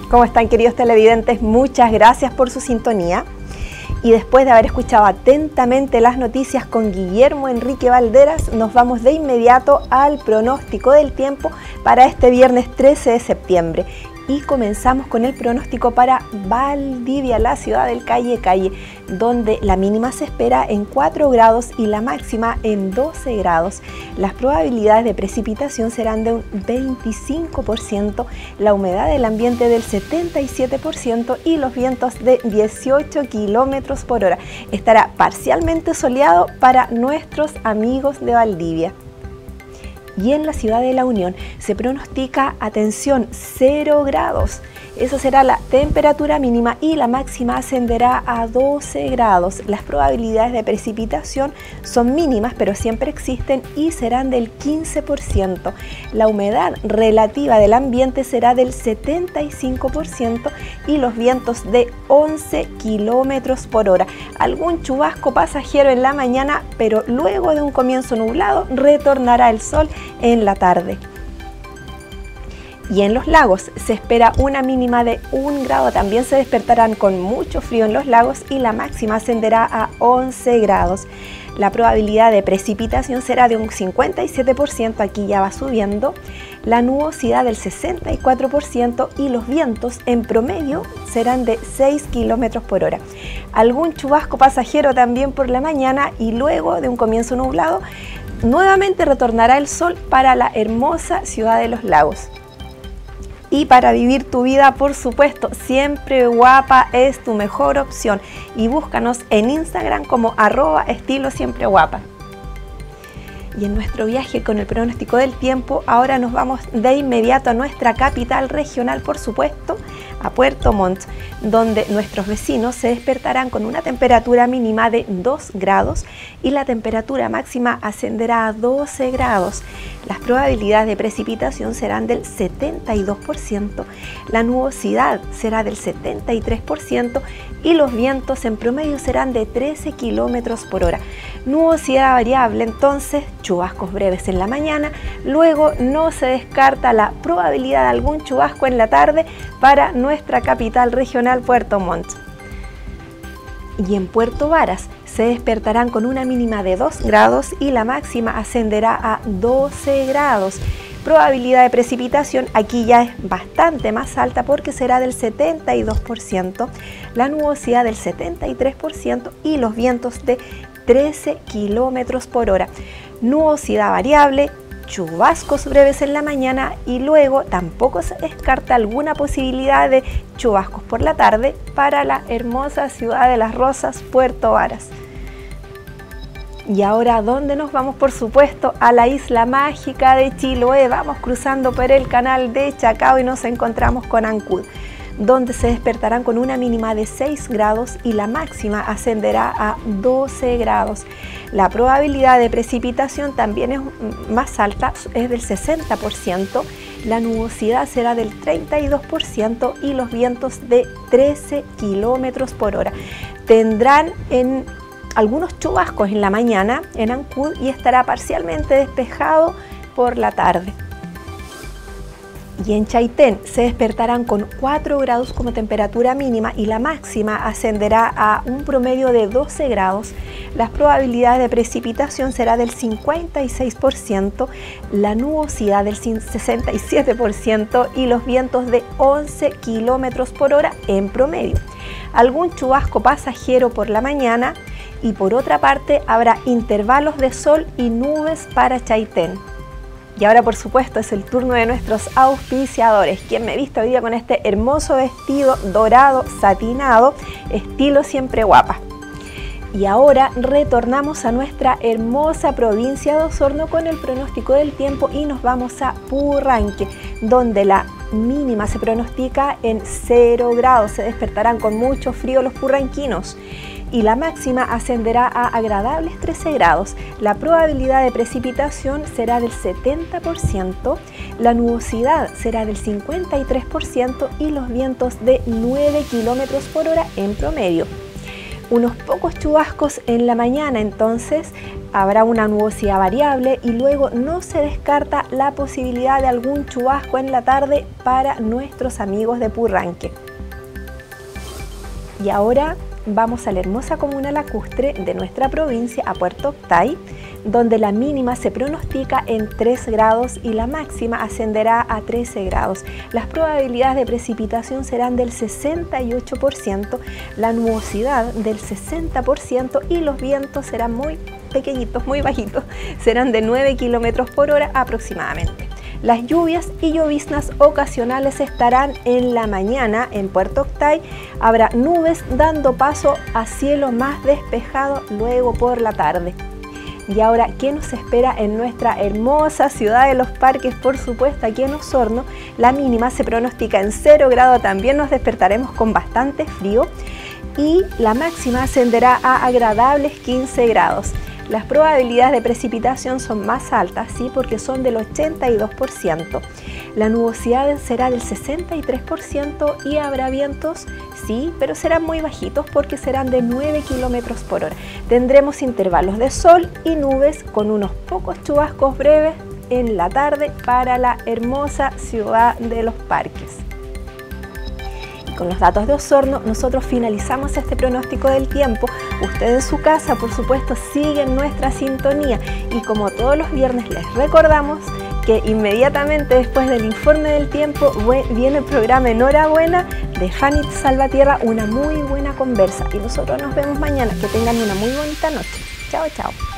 ¿Cómo están, queridos televidentes? Muchas gracias por su sintonía. Y después de haber escuchado atentamente las noticias con Guillermo Enrique Valderas, nos vamos de inmediato al pronóstico del tiempo para este viernes 13 de septiembre. Y comenzamos con el pronóstico para Valdivia, la ciudad del Calle, donde la mínima se espera en 4 grados y la máxima en 12 grados. Las probabilidades de precipitación serán de un 25%, la humedad del ambiente del 77% y los vientos de 18 kilómetros por hora. Estará parcialmente soleado para nuestros amigos de Valdivia. Y en la ciudad de La Unión se pronostica, atención, 0 grados. Esa será la temperatura mínima y la máxima ascenderá a 12 grados. Las probabilidades de precipitación son mínimas, pero siempre existen y serán del 15%. La humedad relativa del ambiente será del 75% y los vientos de 11 kilómetros por hora. Algún chubasco pasajero en la mañana, pero luego de un comienzo nublado retornará el sol en la tarde. Y en los lagos se espera una mínima de 1 grado, también se despertarán con mucho frío en los lagos y la máxima ascenderá a 11 grados. La probabilidad de precipitación será de un 57%, aquí ya va subiendo, la nubosidad del 64% y los vientos en promedio serán de 6 kilómetros por hora. Algún chubasco pasajero también por la mañana y luego de un comienzo nublado, nuevamente retornará el sol para la hermosa ciudad de los lagos. Y para vivir tu vida, por supuesto, Siempre Guapa es tu mejor opción. Y búscanos en Instagram como @estilo_siempreguapa. Y en nuestro viaje con el pronóstico del tiempo, ahora nos vamos de inmediato a nuestra capital regional, por supuesto, a Puerto Montt, donde nuestros vecinos se despertarán con una temperatura mínima de 2 grados y la temperatura máxima ascenderá a 12 grados. Las probabilidades de precipitación serán del 72%, la nubosidad será del 73% y los vientos en promedio serán de 13 kilómetros por hora. Nubosidad variable, entonces, chubascos breves en la mañana, luego no se descarta la probabilidad de algún chubasco en la tarde para nuestra capital regional, Puerto Montt. Y en Puerto Varas se despertarán con una mínima de 2 grados y la máxima ascenderá a 12 grados. Probabilidad de precipitación aquí ya es bastante más alta porque será del 72%, la nubosidad del 73% y los vientos de 13 kilómetros por hora. Nubosidad variable, chubascos breves en la mañana y luego tampoco se descarta alguna posibilidad de chubascos por la tarde para la hermosa ciudad de Las Rosas, Puerto Varas. Y ahora, ¿dónde nos vamos? Por supuesto, a la isla mágica de Chiloé. Vamos cruzando por el canal de Chacao y nos encontramos con Ancud, donde se despertarán con una mínima de 6 grados y la máxima ascenderá a 12 grados. La probabilidad de precipitación también es más alta, es del 60%, la nubosidad será del 32% y los vientos de 13 kilómetros por hora. Tendrán algunos chubascos en la mañana en Ancud y estará parcialmente despejado por la tarde. Y en Chaitén se despertarán con 4 grados como temperatura mínima y la máxima ascenderá a un promedio de 12 grados. Las probabilidades de precipitación será del 56%, la nubosidad del 67% y los vientos de 11 kilómetros por hora en promedio. Algún chubasco pasajero por la mañana y por otra parte habrá intervalos de sol y nubes para Chaitén. Y ahora, por supuesto, es el turno de nuestros auspiciadores. Quien me viste hoy día con este hermoso vestido dorado satinado, estilo Siempre Guapa. Y ahora retornamos a nuestra hermosa provincia de Osorno con el pronóstico del tiempo y nos vamos a Purranque, donde la mínima se pronostica en 0 grados. Se despertarán con mucho frío los purranquinos. Y la máxima ascenderá a agradables 13 grados. La probabilidad de precipitación será del 70%, la nubosidad será del 53% y los vientos de 9 kilómetros por hora en promedio. unos pocos chubascos en la mañana, entonces habrá una nubosidad variable y luego no se descarta la posibilidad de algún chubasco en la tarde para nuestros amigos de Purranque. Y ahora vamos a la hermosa comuna lacustre de nuestra provincia, a Puerto Octay, donde la mínima se pronostica en 3 grados y la máxima ascenderá a 13 grados. Las probabilidades de precipitación serán del 68%, la nubosidad del 60% y los vientos serán muy pequeñitos, muy bajitos, serán de 9 km por hora aproximadamente. Las lluvias y lloviznas ocasionales estarán en la mañana en Puerto Octay. Habrá nubes dando paso a cielo más despejado luego por la tarde. Y ahora, ¿qué nos espera en nuestra hermosa ciudad de los parques? Por supuesto, aquí en Osorno, la mínima se pronostica en 0 grados, también nos despertaremos con bastante frío y la máxima ascenderá a agradables 15 grados. Las probabilidades de precipitación son más altas, ¿sí? Porque son del 82%. La nubosidad será del 63% y habrá vientos, sí, pero serán muy bajitos porque serán de 9 km por hora. Tendremos intervalos de sol y nubes con unos pocos chubascos breves en la tarde para la hermosa ciudad de los parques. Con los datos de Osorno, nosotros finalizamos este pronóstico del tiempo. Usted en su casa, por supuesto, siguen nuestra sintonía y como todos los viernes les recordamos que inmediatamente después del informe del tiempo viene el programa Enhorabuena de Janit Salvatierra, una muy buena conversa. Y nosotros nos vemos mañana. Que tengan una muy bonita noche. Chao, chao.